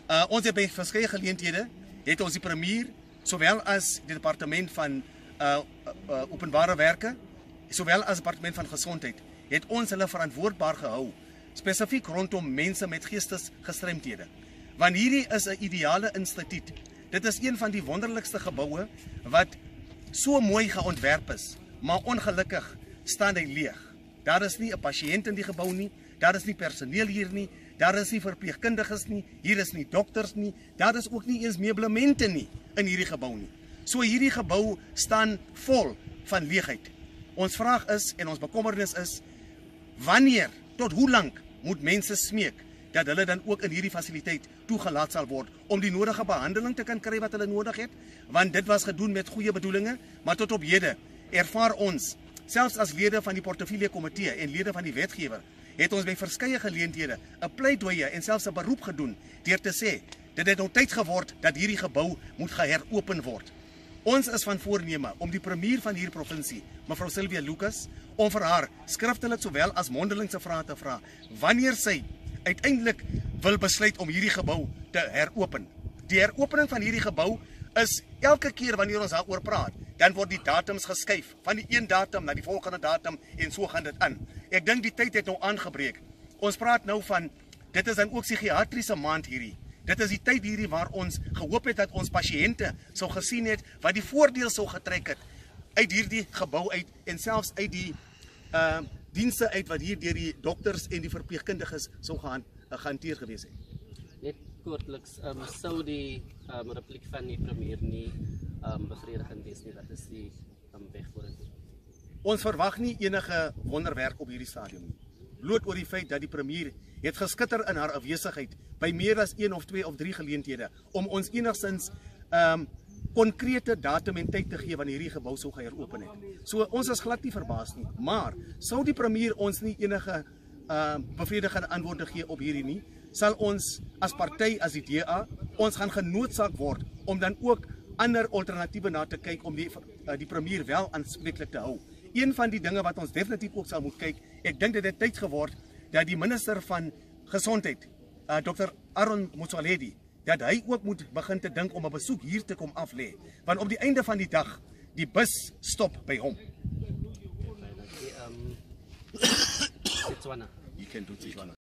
Ons het by verskeie geleenthede het ons die premier sowel as die departement van openbare werke, sowel as departement van gesondheid, het ons hulle verantwoordbaar gehou spesifiek rondom mense met geestesgestremdhede. Want hierdie is 'n ideale instituut. Dit is een van die wonderlikste geboue wat so mooi geontwerp is, maar ongelukkig staan hy leeg. Daar is nie 'n pasiënt in die gebou nie, daar is nie personeel hier nie, daar is nie verpleegkundiges nie, hier is nie dokters nie, daar is ook nie eens meublemente nie in hierdie gebou nie. So hierdie gebou staan vol van leegheid. Ons vraag is en ons bekommernis is, wanneer, tot hoe lank moet mense smeek dat hulle dan ook in hierdie fasiliteit toegelaat sal word om die nodige behandeling te kan kry wat hulle nodig het, want dit was gedoen met goeie bedoelinge, maar tot op hede ervaar ons, selfs as lede van die portefeulje komitee en lede van die wetgewer, het ons by verskeie geleenthede 'n pleidooie en selfs 'n beroep gedoen deur te sê, dit het nou tyd geword dat hierdie gebou moet geheropen word. Ons is van voorneme om die premier van hierdie provinsie, mevrou Sylvia Lucas, om vir haar skriftelik sowel as mondelingse vrae te vra, wanneer sy uiteindelik wil besluit om hierdie gebou te heropen. Die heropening van hierdie gebou is elke keer wanneer ons daaroor praat, dan word die datums geskuif van die een datum na die volgende datum en so gaan dit aan. Ek dink die tyd het nou aangebreek. Ons praat nou van, dit is dan ook psigiatriese maand hierdie. Dit is die tyd hierdie waar ons gehoop het dat ons pasiënte sou gesien het wat die voordeel sou getrek het uit hierdie gebou uit en selfs uit die dienste uit wat hier deur die dokters en die verpleegkundiges sou gehanteer gewees het. Net kortliks, sou die repliek van die premier nie bevredigend wees nie, wat is die weg vorentoe? Ons verwag nie enige wonderwerk op hierdie stadium nie. Bloot oor die feit dat die premier het geskitter in haar afwesigheid by meer as 1 of 2 of 3 geleenthede om ons enigstens konkrete datum en tyd te gee wanneer hierdie gebou sou geheropen het. So ons is glad nie verbaas nie, maar sou die premier ons nie enige bevredigende antwoorde gee op hierdie nie, sal ons as party, as die DA, ons gaan genoodsaak word om dan ook ander alternatiewe na te kyk om die premier wel aanspreeklik te hou. Een van die dinge wat ons definitief ook sal moet kyk, ek dink dit het tyd geword dat die minister van gesondheid, Dr. Aaron Motsoaledi, dat hy ook moet begin te dink om 'n besoek hier te kom aflê, want op die einde van die dag, die bus stop by hom. Setswana. You can do Setswana.